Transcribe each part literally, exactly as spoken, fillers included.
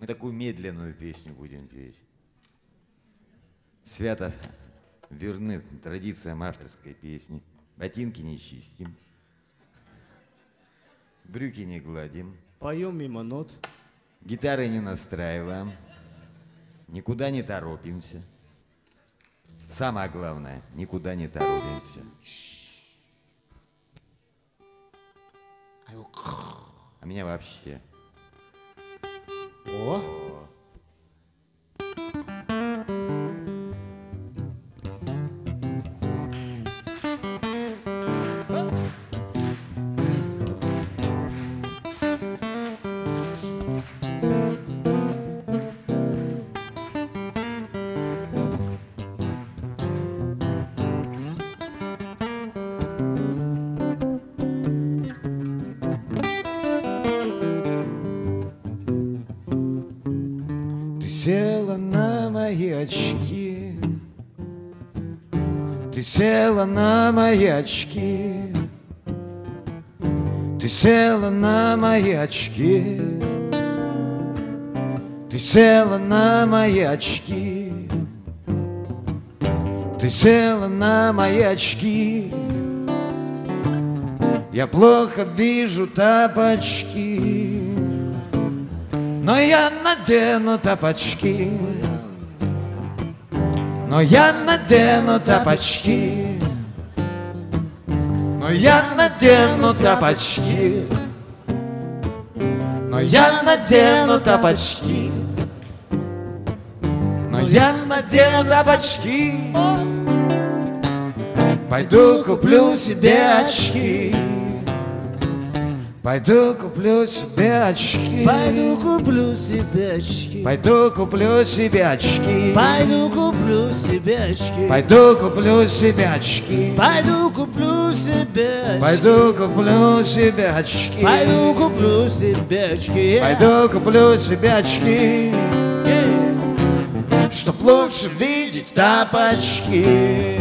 Мы такую медленную песню будем петь. Свято верны традициям авторской песни. Ботинки не чистим, брюки не гладим, поем мимо нот, гитары не настраиваем, никуда не торопимся. Самое главное, никуда не торопимся. А меня вообще. О! Села на мои очки, ты села на мои очки, ты села на мои очки, ты села на мои очки, ты села на мои очки. Я плохо вижу тапочки, но я надену тапочки, но я надену тапочки, но я надену тапочки, но я надену тапочки, но я надену тапочки. Пойду куплю себе очки, пойду куплю себе очки, пойду куплю себе очки, пойду куплю себе очки, пойду куплю себе очки, пойду куплю себе очки, пойду куплю себе очки, пойду куплю себе очки, пойду куплю себе очки, пойду куплю себе очки, чтоб лучше видеть тапочки.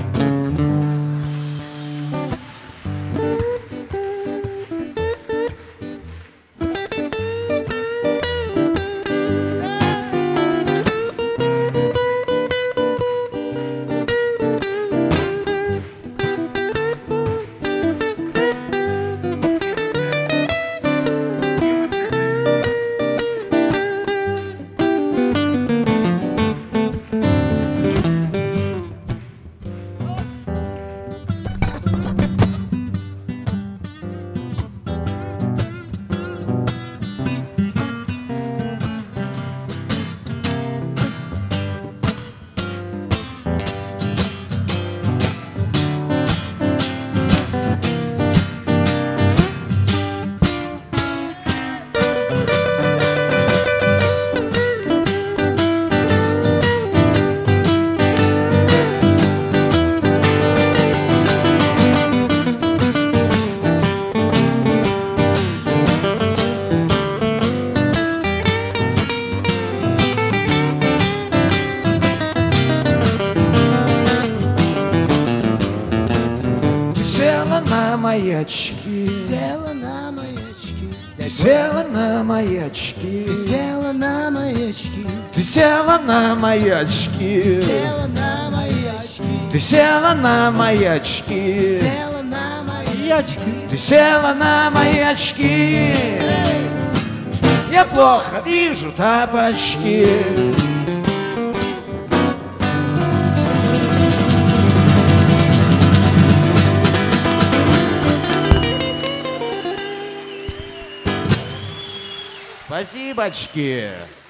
Мои очки, села на мои очки, ты села на мои очки, ты села на мои очки, ты села на мои очки, села на мои очки, ты села на мои очки, села на мои очки, ты села на мои очки. Я плохо вижу тапочки. Спасибочки.